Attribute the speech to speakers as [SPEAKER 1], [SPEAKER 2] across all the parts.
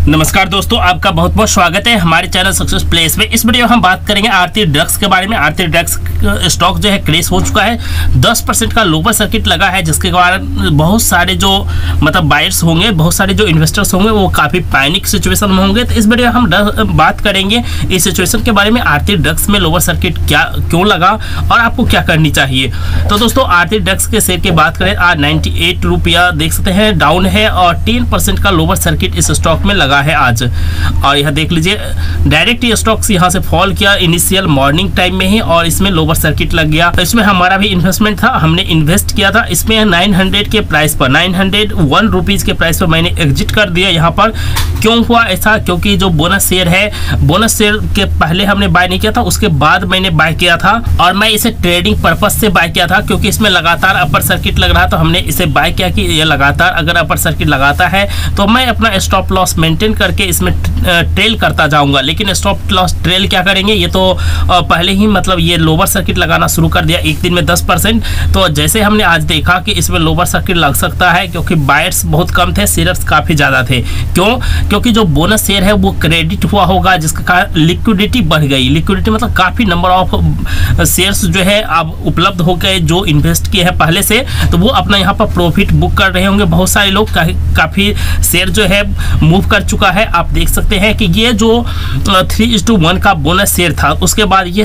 [SPEAKER 1] नमस्कार दोस्तों, आपका बहुत बहुत स्वागत है हमारे चैनल सक्सेस प्लेस में। इस वीडियो में हम बात करेंगे आरती ड्रग्स के बारे में। आरती ड्रग्स स्टॉक जो है क्रैश हो चुका है, 10% का लोअर सर्किट लगा है, जिसके कारण बहुत सारे जो बायर्स होंगे, बहुत सारे जो इन्वेस्टर्स होंगे वो काफ़ी पैनिक सिचुएशन में होंगे। तो इस वीडियो में हम बात करेंगे इस सिचुएशन के बारे में, आरती ड्रग्स में लोअर सर्किट क्यों लगा और आपको क्या करनी चाहिए। तो दोस्तों, आरती ड्रग्स के शेयर की बात करें, आज 98 रुपया देख सकते हैं डाउन है और 10% का लोअर सर्किट इस स्टॉक में लगा है आज। और यह देख लीजिए, डायरेक्ट ये स्टॉक्स यहाँ से फॉल किया इनिशियल मॉर्निंग टाइम में ही और इसमें लोअर सर्किट लग गया। तो इसमें हमारा भी इन्वेस्टमेंट था, हमने इन्वेस्ट किया था इसमें 900 के प्राइस पर, 901 रुपीज़ के प्राइस पर मैंने एग्जिट कर दिया यहाँ पर। क्यों हुआ ऐसा? क्योंकि जो बोनस शेयर है, बोनस शेयर के पहले हमने बाय नहीं किया था, उसके बाद मैंने बाय किया था और मैं इसे ट्रेडिंग पर्पज से बाय किया था, क्योंकि इसमें लगातार अपर सर्किट लग रहा था। तो हमने इसे बाय किया कि ये लगातार अगर अपर सर्किट लगाता है तो मैं अपना स्टॉप लॉस मेंटेन करके इसमें ट्रेल करता जाऊंगा। लेकिन स्टॉप लॉस ट्रेल क्या करेंगे, ये तो पहले ही ये लोअर सर्किट लगाना शुरू कर दिया एक दिन में 10%। तो जैसे हमने आज देखा कि इसमें लोअर सर्किट लग सकता है, क्योंकि बायर्स बहुत कम थे, शेयर्स काफ़ी ज़्यादा थे। क्यों? क्योंकि जो बोनस शेयर है वो क्रेडिट हुआ होगा, जिसके कारण लिक्विडिटी बढ़ गई। लिक्विडिटी मतलब काफ़ी नंबर ऑफ शेयर्स जो है अब उपलब्ध हो गए जो इन्वेस्ट किए हैं पहले से, तो वो अपना यहाँ पर प्रॉफिट बुक कर रहे होंगे। बहुत सारे लोग काफ़ी शेयर जो है मूव कर चुका है। आप देख सकते हैं कि ये जो 3:1 का बोनस शेयर था, उसके बाद ये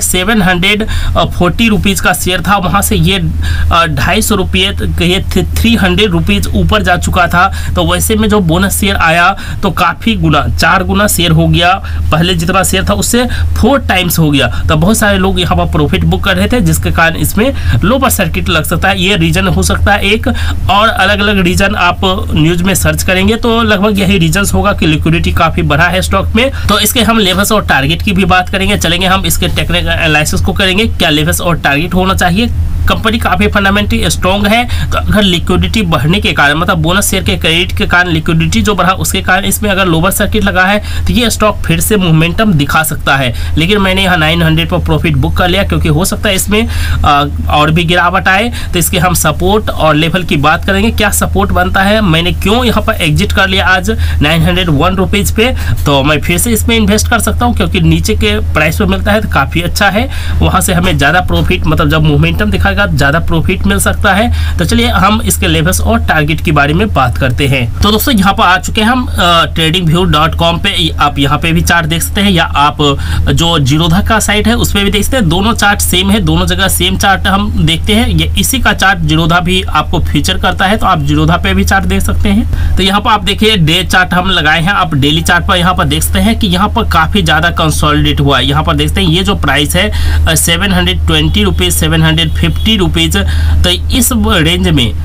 [SPEAKER 1] 740 रुपीज़ का शेयर था, वहाँ से ये 250 रुपये, ये 300 रुपीज़ ऊपर जा चुका था। तो वैसे में जो बोनस शेयर आया तो काफ़ी गुना, 4 गुना शेयर हो गया, पहले जितना शेयर था उससे 4 टाइम्स हो गया। तो बहुत सारे लोग यहाँ पर प्रॉफिट बुक कर रहे थे, जिसके कारण इसमें लोअर सर्किट लग सकता है। ये रीजन हो सकता है एक, और अलग अलग रीजन आप न्यूज में सर्च करेंगे तो लगभग यही रीजन होगा कि लिक्विडिटी काफ़ी बढ़ा है स्टॉक में। तो इसके हम लेवल्स और टारगेट की भी बात करेंगे, चलेंगे हम इसके टेक्निकल एनालिसिस को करेंगे, क्या लेवल्स और टारगेट होना चाहिए। कंपनी काफ़ी फंडामेंटली स्ट्रॉन्ग है, तो अगर लिक्विडिटी बढ़ने के कारण, बोनस शेयर के क्रेडिट के कारण लिक्विडिटी जो बढ़ा, उसके कारण इसमें अगर लोअर सर्किट लगा है तो ये स्टॉक फिर से मोमेंटम दिखा सकता है। लेकिन मैंने यहाँ 900 पर प्रॉफिट बुक कर लिया, क्योंकि हो सकता है इसमें और भी गिरावट आए। तो इसके हम सपोर्ट और लेवल की बात करेंगे, क्या सपोर्ट बनता है, मैंने क्यों यहाँ पर एग्जिट कर लिया आज 901 रुपीज़ पे। तो मैं फिर से इसमें इन्वेस्ट कर सकता हूँ, क्योंकि नीचे के प्राइस पर मिलता है तो काफ़ी अच्छा है, वहाँ से हमें ज़्यादा प्रॉफिट, जब मोमेंटम दिखाएगा ज़्यादा प्रॉफिट मिल सकता है। तो चलिए हम इसके लेवल्स और टारगेट के बारे में बात करते हैं। तो दोस्तों, यहाँ पर आ चुके हैं हम tradingview.com पे। आप यहाँ पे भी चार्ट देख सकते हैं, या आप जो जीरोधा का साइट है उस पर भी देख सकते हैं। दोनों चार्ट सेम है, दोनों जगह सेम चार्ट हम देखते हैं। ये इसी का चार्ट जीरोधा भी आपको फीचर करता है, तो आप जीरोधा पे भी चार्ट देख सकते हैं। तो यहाँ पर आप देखिए डे चार्ट हम लगाए हैं, आप डेली चार्ट पर यहाँ पर देख सकते हैं कि यहाँ पर काफ़ी ज़्यादा कंसोलिडेट हुआ है। यहाँ पर देखते हैं ये जो प्राइस है 720 रुपीज़, 750 रुपीज़, तो इस रेंज में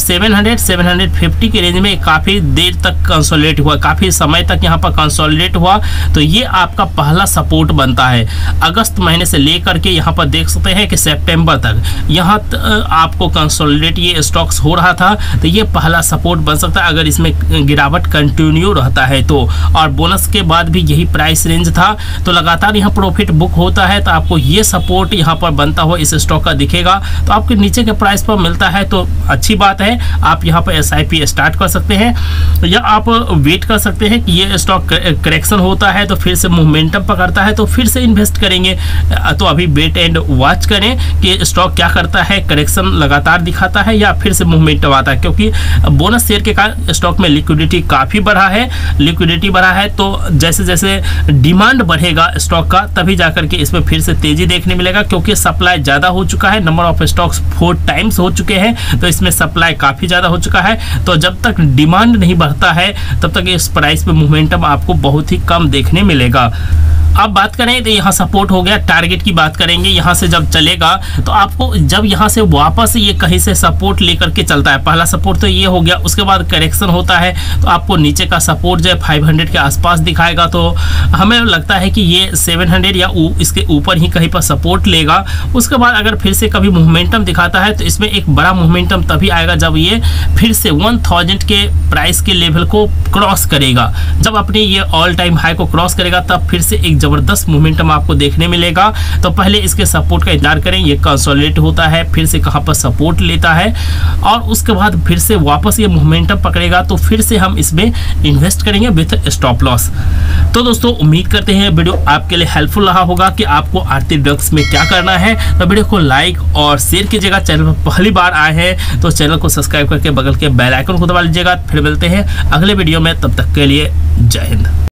[SPEAKER 1] 700-750 के रेंज में काफ़ी देर तक कंसोलिडेट हुआ, काफ़ी समय तक यहाँ पर कंसोलिडेट हुआ। तो ये आपका पहला सपोर्ट बनता है। अगस्त महीने से लेकर के यहाँ पर देख सकते हैं कि सितंबर तक यहाँ आपको कंसोलिडेट ये स्टॉक्स हो रहा था, तो ये पहला सपोर्ट बन सकता है अगर इसमें गिरावट कंटिन्यू रहता है तो। और बोनस के बाद भी यही प्राइस रेंज था, तो लगातार यहाँ प्रॉफिट बुक होता है, तो आपको ये सपोर्ट यहाँ पर बनता हुआ इस स्टॉक का दिखेगा। तो आपके नीचे के प्राइस पर मिलता है तो अच्छी बात है, आप यहाँ पर SIP स्टार्ट कर सकते हैं, या आप वेट कर सकते हैं कि ये स्टॉक करेक्शन होता है तो फिर से मोमेंटम पकड़ता है तो फिर से इन्वेस्ट करेंगे। तो अभी वेट एंड वॉच करें कि स्टॉक क्या करता है, करेक्शन लगातार दिखाता है या फिर से मोमेंटम आता है, क्योंकि बोनस शेयर के कारण स्टॉक में लिक्विडिटी काफ़ी बढ़ा है। लिक्विडिटी बढ़ा है तो जैसे जैसे डिमांड बढ़ेगा स्टॉक का, तभी जाकर के इसमें फिर से तेजी देखने मिलेगा, क्योंकि सप्लाई ज़्यादा हो चुका है, नंबर ऑफ स्टॉक्स 4 टाइम्स हो चुके हैं, तो इसमें सप्लाई काफ़ी ज़्यादा हो चुका है। तो जब तक डिमांड नहीं बढ़ता है तब तक इस प्राइस में मोमेंटम आपको बहुत ही कम देखने मिलेगा। अब बात करें तो यहाँ सपोर्ट हो गया, टारगेट की बात करेंगे। यहाँ से जब चलेगा तो आपको, जब यहाँ से वापस ये कहीं से सपोर्ट लेकर के चलता है, पहला सपोर्ट तो ये हो गया, उसके बाद करेक्शन होता है तो आपको नीचे का सपोर्ट जो है 500 के आसपास दिखाएगा। तो हमें लगता है कि ये 700 या इसके ऊपर ही कहीं पर सपोर्ट लेगा। उसके बाद अगर फिर से कभी मोमेंटम दिखाता है तो इसमें एक बड़ा मोमेंटम तभी आएगा जब ये फिर से 1000 के प्राइस के लेवल को क्रॉस करेगा। जब अपने ये ऑल टाइम हाई को क्रॉस करेगा तब फिर से एक जबरदस्त मोमेंटम आपको देखने मिलेगा। तो पहले इसके सपोर्ट का इंतजार करें, ये कंसोलिडेट होता है, फिर से कहां पर सपोर्ट लेता है और उसके बाद फिर से वापस ये मोमेंटम पकड़ेगा तो फिर से हम इसमें इन्वेस्ट करेंगे विथ स्टॉप लॉस। तो दोस्तों उम्मीद करते हैं वीडियो आपके लिए हेल्पफुल रहा होगा कि आपको आरती ड्रग्स में क्या करना है। तो वीडियो को लाइक और शेयर कीजिएगा। चैनल पर पहली बार आए हैं तो चैनल को सब्सक्राइब करके बगल के बेल आइकन को दबा लीजिएगा। फिर मिलते हैं अगले वीडियो में, तब तक के लिए जय हिंद।